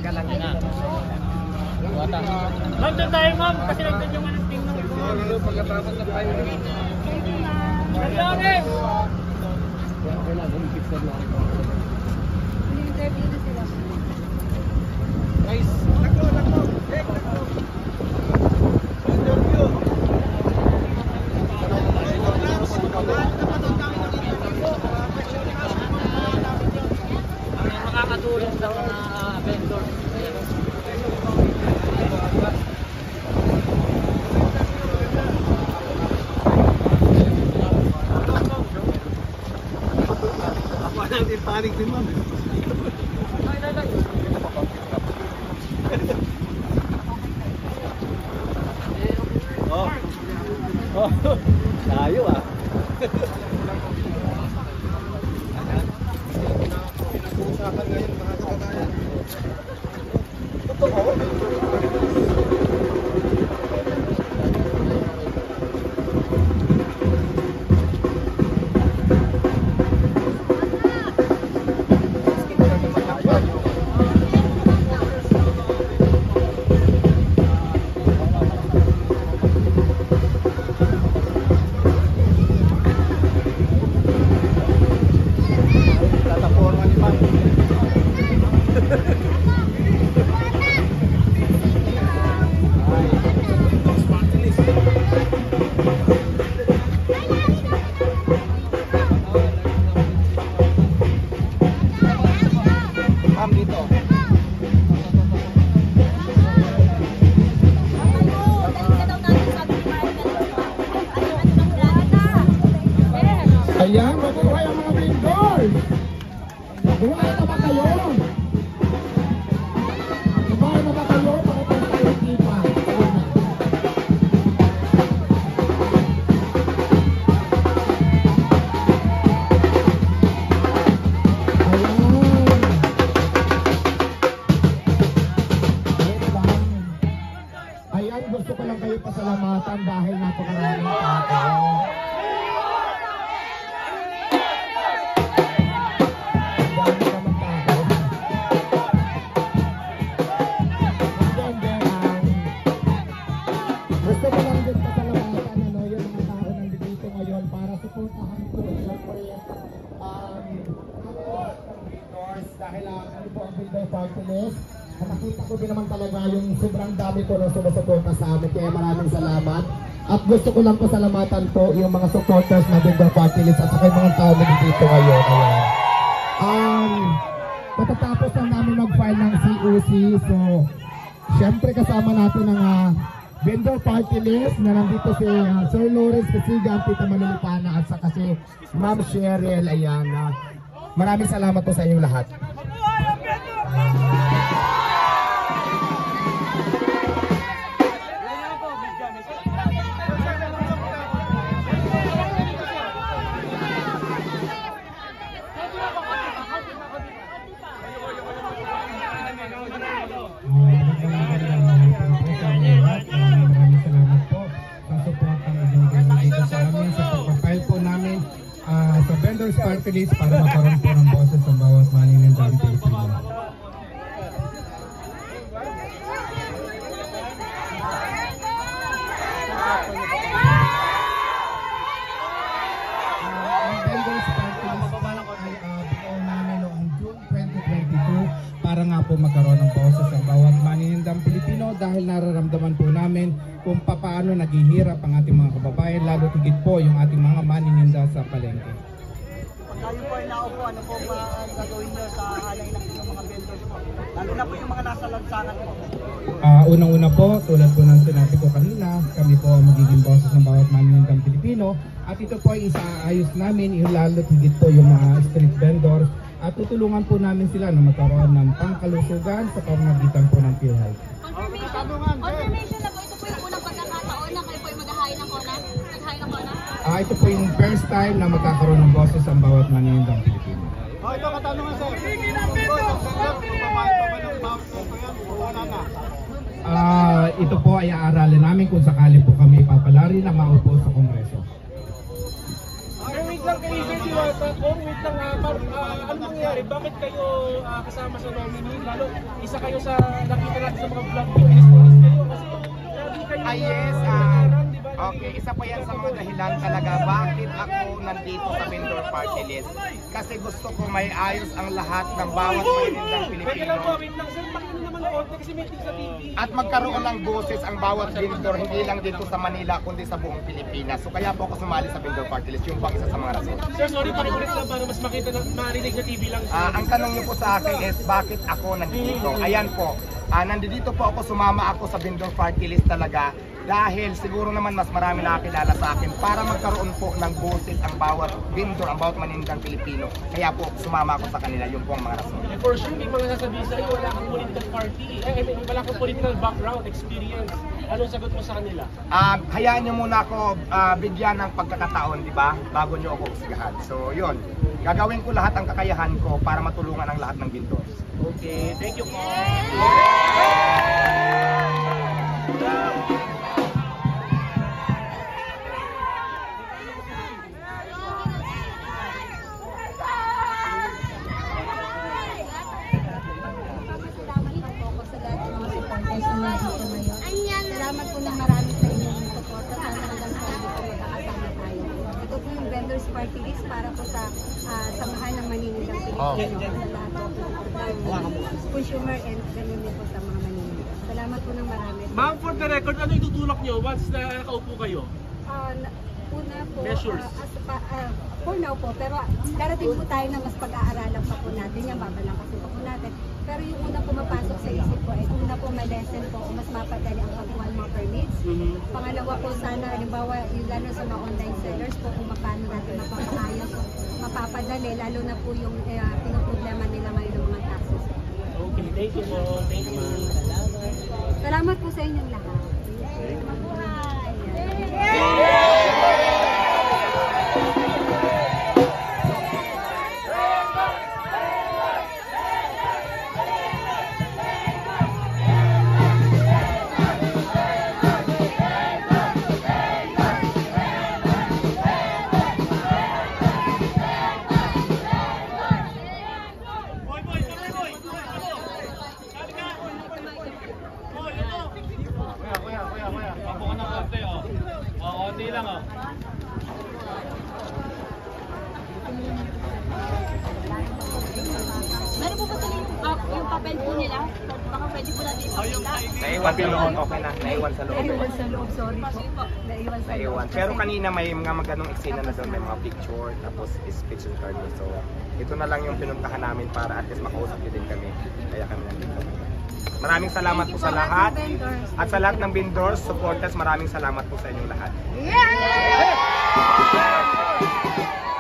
lang na. Buwata. Ma'am, doon tayo ma'am, kasi nandun yung anong team ng Pagkatapos na 5 minutes. Marlonge! Interview na sila. Guys, lakbo. Interview. Makakatulong sa mga vendors. Hindi panik din ma'am. Oh, tayo ah. Pinag-uusapan ngayon mga kababayan. Totoo. Ayan, mabuhay ang mga vendors! Mabuhay na ba kayo? Mabuhay na ba kayo? Makapag tayo tipa. Ayan, gusto ko lang kayo pasalamatan dahil napakaraming tao. Gusto ko lang din pasalamatan yung mga tao nandito ngayon para supportahan ko siyempre dahil ano po ang Builder Party List. Nakita ko din naman talaga yung sobrang dami ko na sumusuporta sa amin, kaya maraming salamat. At gusto ko lang pasalamatan po yung mga supporters na Builder Party List at saka yung mga tao nandito ngayon. Matatapos lang namin mag-file ng COC, so siyempre kasama natin ang vendor party list na nandito si Sir Lawrence Kasigan, Tita Manilipana at saka si Ma'am Cheryl. Ayan, maraming salamat po sa inyong lahat. Sa vendors party list para magkaroon po ng boses sa bawat maninindang Pilipino. Ang vendors party list ay buo namin noong June 2022 para nga po magkaroon ng boses sa bawat maninindang Pilipino dahil nararamdaman po namin kung paano naghihirap ang ating mga kababayan, lalo tigit po yung ating mga manininda sa palengke. Kayo po ay naupo, ano po gagawin nyo sa halay ng mga vendors po? Lalo na po yung mga nasa lansangan po. Unang-una po, tulad po ng sinabi ko kanina, kami po magiging boses ng bawat maninindang Pilipino. At ito po ay isaayos namin, lalo tigit po yung mga street vendors. At tutulungan po namin sila na magkaroon ng pangkalusugan sa pamamagitan po ng PhilHealth. Confirmation na po, ito po yung unang pagkakataon na kayo po yung mag-hain ng Kona? Nag-hain ng Kona? Ito po yung first time na magkakaroon ng boses ang bawat maninindang Pilipino. Ito katanungan sir. Sige na vendors! Papamayag pa ba ng bounce ito yan? Wala na. Ito po ay aaralin namin kung sakali po kami ipapalari na maupo sa Kongreso. Sir, wait lang kay Sir Diwata, wait lang ano nangyari? Bakit kayo kasama sa nominee? Lalo, isa kayo sa nakita natin sa mga vlog niyo, stories kayo kasi lagi kayo Yes, nagkakaroon, di ba? okay, isa pa yan sa mga dahilan talaga bakit ako nandito sa vendor party list. Kasi gusto ko may ayos ang lahat ng bawat maninindang Pwede lang po, Pilipino. wait lang. Sir, pakita naman ng konti kasi may sa TV. At magkaroon ng boses ang bawat vendor, hindi lang dito sa Manila, kundi sa buong Pilipinas. So kaya po ako sumali sa vendor party list, yung pang isa sa mga rason. Sir, sorry, pakiulit lang para mas makita na marinig sa TV lang. Ang tanong niyo po sa akin is bakit ako nandito? Ayan po, nandito po ako, sumama ako sa vendor party list talaga dahil siguro naman mas marami nakakilala sa akin para magkaroon po ng boses ang bawat vendor, ang bawat manindang Pilipino. Kaya po sumama ako sa kanila, yun po ang mga rason. For sure, may mga sasabihin sa'yo, wala kang political party, wala kang political background, experience. Anong sagot mo sa kanila? Hayaan niyo muna ako bigyan ng pagkakataon, di ba? Bago niyo ako usigahan. So yun, gagawin ko lahat ang kakayahan ko para matulungan ang lahat ng vendors. Okay, thank you po. Salamat po ng marami sa inyong support at hanggang sa hindi po magkakasama tayo. Ito po yung vendors party list para po sa samahan ng maninindang Pilipino sa lahat ng consumer and ganun din po sa mga maninindang. Salamat po ng marami. Ma'am, for the record, ano itutulak niyo once na nakaupo kayo? Una po, Measures. for now po, pero darating po tayo na mas pag-aaralan pa po natin yan, babalangkasin pa po natin. Pero yung una pumapasok sa isip ko, una po may lesson po, mas mapadali ang pagkuha ng mga permits. Pangalawa po sana, halimbawa, yung lalo sa mga online sellers po, kung paano natin mapapaayos, mapapadali, lalo na po yung pinoproblema nila ngayon ng mga taxes. Okay, thank you po. Thank you. Salamat po sa inyong lahat. Mabuhay! Konti lang oh. Meron po ba tuloy yung papel po nila? Baka pwede po natin ipakita. Naiwan sa loob, okay na. Naiwan sa loob. Naiwan sa loob, sorry po. Naiwan sa loob. Naiwan. Pero kanina may mga magandang eksena na doon, may mga picture, tapos speech and card. So, ito na lang yung pinuntahan namin para at least makausap nyo din kami. Kaya kami nandito. Maraming salamat po sa lahat. At sa lahat ng vendors, supporters, maraming salamat po sa inyong lahat. Yeah!